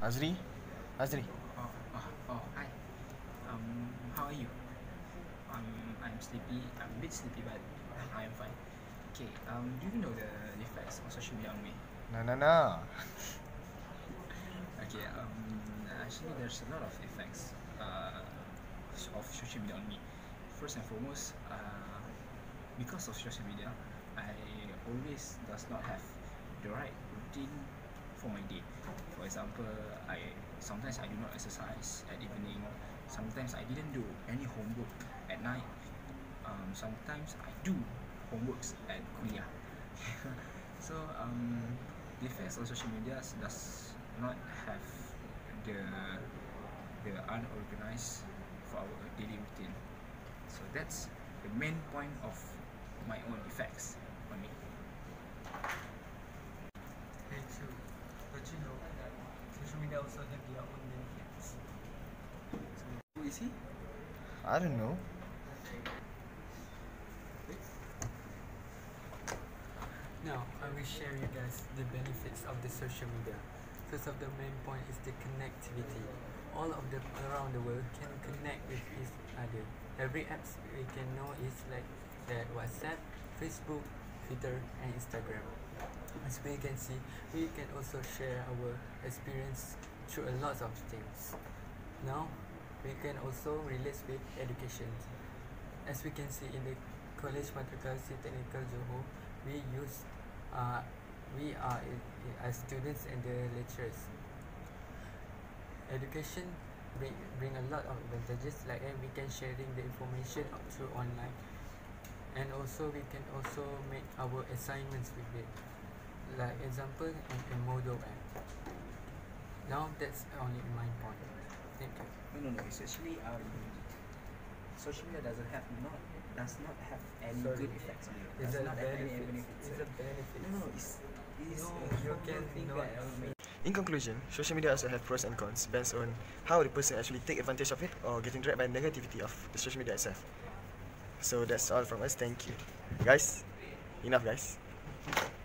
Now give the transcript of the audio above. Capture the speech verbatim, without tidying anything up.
Azri? Azri? Oh, oh, oh, hi. Um, how are you? Um, I'm sleepy. I'm a bit sleepy, but I'm fine. Okay. Um, do you know the effects on social media on me? No, no, no. Okay. Um, actually, there's a lot of effects uh, of social media on me. First and foremost, uh, because of social media, I always does not have the right routine for my day. For example, I sometimes I do not exercise at evening. Sometimes I didn't do any homework at night. Um, sometimes I do homeworks at kuliah. So um, the effects of social media does not have the the unorganized for our daily routine. So that's the main point of my own effects on me. Hey, true. But you know, social media also have their own benefits. So who is he? I don't know. Now, I will share you guys the benefits of the social media. First of the main point is the connectivity. All of the around the world can connect with each other. Every apps we can know is like that WhatsApp, Facebook, Twitter, and Instagram. As we can see, we can also share our experience through a lot of things. Now, we can also relate with education. As we can see in the College Matrikulasi Technical Johor, we use uh, we are uh, as students and the lecturers. Education bring, bring a lot of advantages, like uh, we can sharing the information through online, and also we can also make our assignments with it. Like example, in a Moodle app. Now that's only my point. Thank you. No, no, no. It's actually um, social media doesn't have not does not have any Sorry. good effects on you. It's Does a not have any benefit. benefits. It's a benefit. No, no, it's it's No, a you common can thing not- that um, In conclusion, social media also have pros and cons based on how the person actually take advantage of it or getting dragged by negativity of the social media itself. So that's all from us. Thank you. Guys, enough guys.